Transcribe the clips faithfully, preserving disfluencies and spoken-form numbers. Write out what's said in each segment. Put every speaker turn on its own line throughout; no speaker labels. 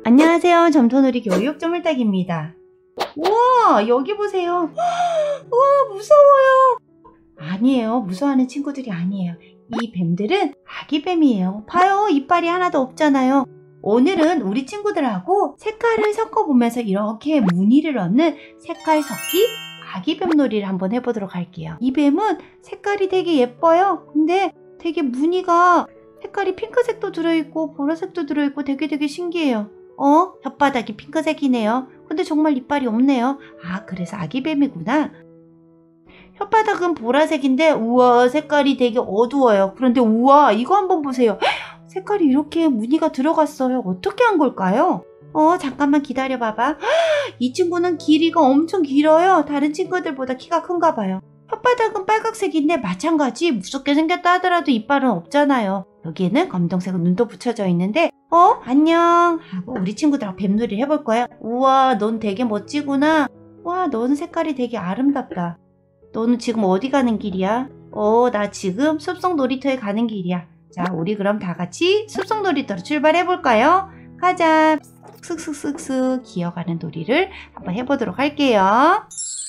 안녕하세요. 점토놀이 교육 쪼물딱입니다. 우와, 여기 보세요. 우와, 무서워요. 아니에요. 무서워하는 친구들이 아니에요. 이 뱀들은 아기 뱀이에요. 봐요. 이빨이 하나도 없잖아요. 오늘은 우리 친구들하고 색깔을 섞어보면서 이렇게 무늬를 얻는 색깔 섞기 아기 뱀 놀이를 한번 해보도록 할게요. 이 뱀은 색깔이 되게 예뻐요. 근데 되게 무늬가 색깔이 핑크색도 들어있고 보라색도 들어있고 되게 되게 신기해요. 어? 혓바닥이 핑크색이네요. 근데 정말 이빨이 없네요. 아, 그래서 아기뱀이구나. 혓바닥은 보라색인데 우와, 색깔이 되게 어두워요. 그런데 우와, 이거 한번 보세요. 색깔이 이렇게 무늬가 들어갔어요. 어떻게 한 걸까요? 어, 잠깐만 기다려 봐봐. 이 친구는 길이가 엄청 길어요. 다른 친구들보다 키가 큰가 봐요. 혓바닥은 빨강색인데 마찬가지 무섭게 생겼다 하더라도 이빨은 없잖아요. 여기에는 검정색 눈도 붙여져 있는데 어? 안녕 하고 우리 친구들하고 뱀놀이를 해볼 거예요. 우와, 넌 되게 멋지구나. 와, 너는 색깔이 되게 아름답다. 너는 지금 어디 가는 길이야? 어, 나 지금 숲속 놀이터에 가는 길이야. 자, 우리 그럼 다 같이 숲속 놀이터로 출발해 볼까요? 가자. 쓱쓱쓱쓱 기어가는 놀이를 한번 해보도록 할게요.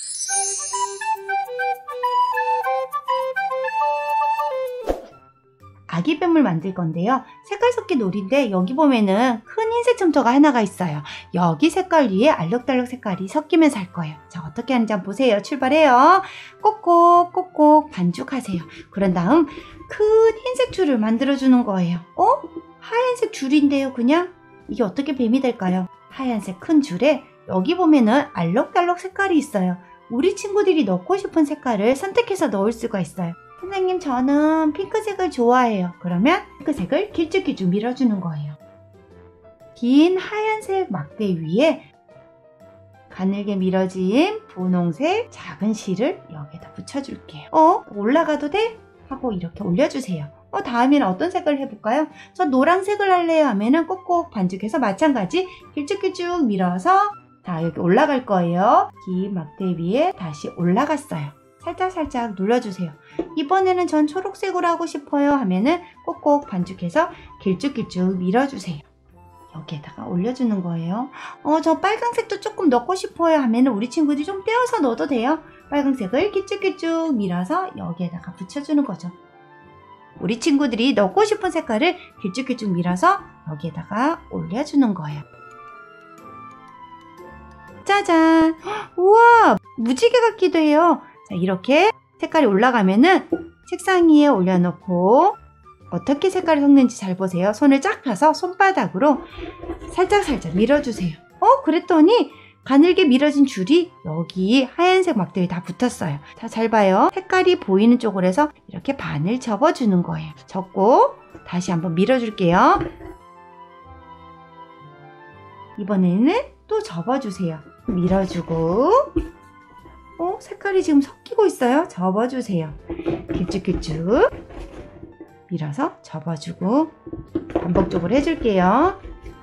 아기뱀을 만들 건데요. 색깔 섞기 놀이인데 여기 보면은 큰 흰색 점토가 하나가 있어요. 여기 색깔 위에 알록달록 색깔이 섞이면서 할 거예요. 자, 어떻게 하는지 한번 보세요. 출발해요. 꼭꼭 꼭꼭 반죽하세요. 그런 다음 큰 흰색 줄을 만들어주는 거예요. 어? 하얀색 줄인데요, 그냥? 이게 어떻게 뱀이 될까요? 하얀색 큰 줄에 여기 보면은 알록달록 색깔이 있어요. 우리 친구들이 넣고 싶은 색깔을 선택해서 넣을 수가 있어요. 선생님, 저는 핑크색을 좋아해요. 그러면 핑크색을 길쭉길쭉 밀어주는 거예요. 긴 하얀색 막대 위에 가늘게 밀어진 분홍색 작은 실을 여기에다 붙여줄게요. 어? 올라가도 돼? 하고 이렇게 올려주세요. 어, 다음에는 어떤 색을 해볼까요? 저 노란색을 할래요 하면은 꼭꼭 반죽해서 마찬가지 길쭉길쭉 밀어서 다 여기 올라갈 거예요. 긴 막대 위에 다시 올라갔어요. 살짝살짝 눌러주세요. 이번에는 전 초록색으로 하고 싶어요 하면은 꼭꼭 반죽해서 길쭉길쭉 밀어주세요. 여기에다가 올려주는 거예요. 어, 저 빨강색도 조금 넣고 싶어요 하면은 우리 친구들이 좀 떼어서 넣어도 돼요. 빨강색을 길쭉길쭉 밀어서 여기에다가 붙여주는 거죠. 우리 친구들이 넣고 싶은 색깔을 길쭉길쭉 밀어서 여기에다가 올려주는 거예요. 짜잔! 우와! 무지개 같기도 해요. 자, 이렇게 색깔이 올라가면은 책상 위에 올려놓고 어떻게 색깔이 섞는지 잘 보세요. 손을 쫙 펴서 손바닥으로 살짝살짝 밀어주세요. 어? 그랬더니 가늘게 밀어진 줄이 여기 하얀색 막대에 다 붙었어요. 자, 잘 봐요. 색깔이 보이는 쪽으로 해서 이렇게 반을 접어주는 거예요. 접고 다시 한번 밀어줄게요. 이번에는 또 접어주세요. 밀어주고 어? 색깔이 지금 섞이고 있어요. 접어주세요. 길쭉길쭉 밀어서 접어주고 반복적으로 해줄게요.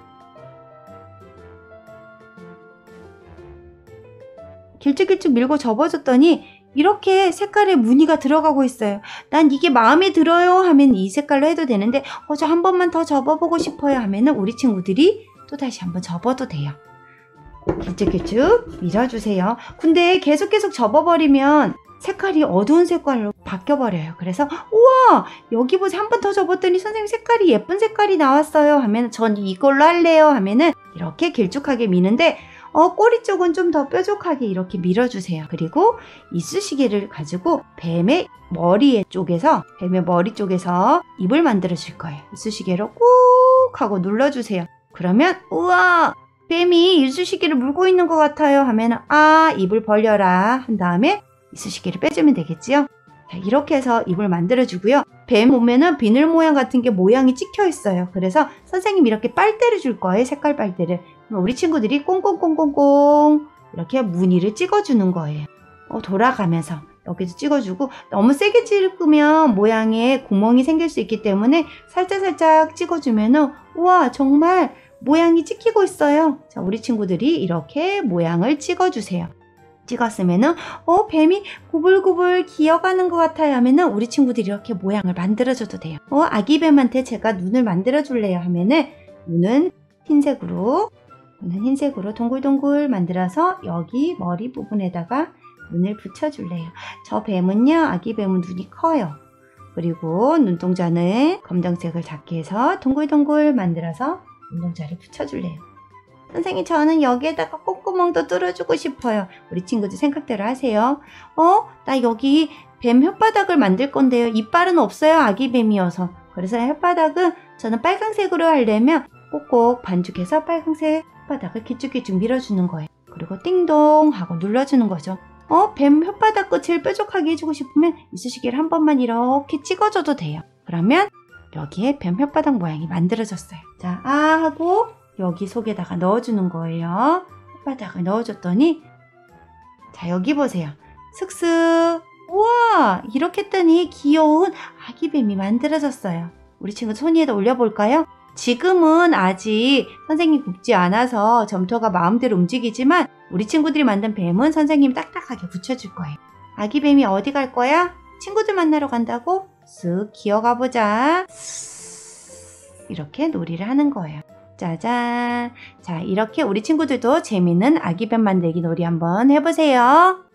길쭉길쭉 밀고 접어줬더니 이렇게 색깔의 무늬가 들어가고 있어요. 난 이게 마음에 들어요 하면 이 색깔로 해도 되는데 어, 저 한 번만 더 접어보고 싶어요 하면은 우리 친구들이 또 다시 한번 접어도 돼요. 길쭉길쭉 밀어주세요. 근데 계속 계속 접어버리면 색깔이 어두운 색깔로 바뀌어버려요. 그래서 우와, 여기 보세요. 한 번 더 접었더니 선생님 색깔이 예쁜 색깔이 나왔어요 하면 전 이걸로 할래요 하면은 이렇게 길쭉하게 미는데 어, 꼬리 쪽은 좀 더 뾰족하게 이렇게 밀어주세요. 그리고 이쑤시개를 가지고 뱀의 머리 쪽에서 뱀의 머리 쪽에서 입을 만들어 줄 거예요. 이쑤시개로 꾹 하고 눌러주세요. 그러면 우와, 뱀이 이쑤시개를 물고 있는 것 같아요 하면 아, 입을 벌려라 한 다음에 이쑤시개를 빼주면 되겠지요. 자, 이렇게 해서 입을 만들어 주고요. 뱀 몸에는 비늘 모양 같은 게 모양이 찍혀 있어요. 그래서 선생님이 이렇게 빨대를 줄 거예요. 색깔 빨대를. 우리 친구들이 꽁꽁꽁꽁꽁 이렇게 무늬를 찍어주는 거예요. 어, 돌아가면서 여기도 찍어주고 너무 세게 찍으면 모양에 구멍이 생길 수 있기 때문에 살짝살짝 찍어주면은 우와, 정말 모양이 찍히고 있어요. 자, 우리 친구들이 이렇게 모양을 찍어주세요. 찍었으면은 어, 뱀이 구불구불 기어가는 것 같아요 하면은 우리 친구들이 이렇게 모양을 만들어줘도 돼요. 어, 아기 뱀한테 제가 눈을 만들어 줄래요 하면은 눈은 흰색으로 저는 흰색으로 동글동글 만들어서 여기 머리 부분에다가 눈을 붙여줄래요. 저 뱀은요, 아기 뱀은 눈이 커요. 그리고 눈동자는 검정색을 작게 해서 동글동글 만들어서 눈동자를 붙여줄래요. 선생님, 저는 여기에다가 콧구멍도 뚫어주고 싶어요. 우리 친구들 생각대로 하세요. 어? 나 여기 뱀 혓바닥을 만들 건데요. 이빨은 없어요. 아기 뱀이어서. 그래서 혓바닥은 저는 빨강색으로 하려면 꼭꼭 반죽해서 빨강색 혓바닥을 길쭉길쭉 밀어주는 거예요. 그리고 띵동 하고 눌러주는 거죠. 어? 뱀 혓바닥 끝을 뾰족하게 해주고 싶으면 이쑤시개를 한 번만 이렇게 찍어줘도 돼요. 그러면 여기에 뱀 혓바닥 모양이 만들어졌어요. 자, 아 하고 여기 속에다가 넣어주는 거예요. 혓바닥을 넣어줬더니 자, 여기 보세요. 슥슥. 우와, 이렇게 했더니 귀여운 아기 뱀이 만들어졌어요. 우리 친구 손 위에다 올려볼까요? 지금은 아직 선생님 굽지 않아서 점토가 마음대로 움직이지만 우리 친구들이 만든 뱀은 선생님이 딱딱하게 붙여줄 거예요. 아기 뱀이 어디 갈 거야? 친구들 만나러 간다고? 쓱 기어가 보자. 이렇게 놀이를 하는 거예요. 짜잔. 자, 이렇게 우리 친구들도 재밌는 아기 뱀 만들기 놀이 한번 해보세요.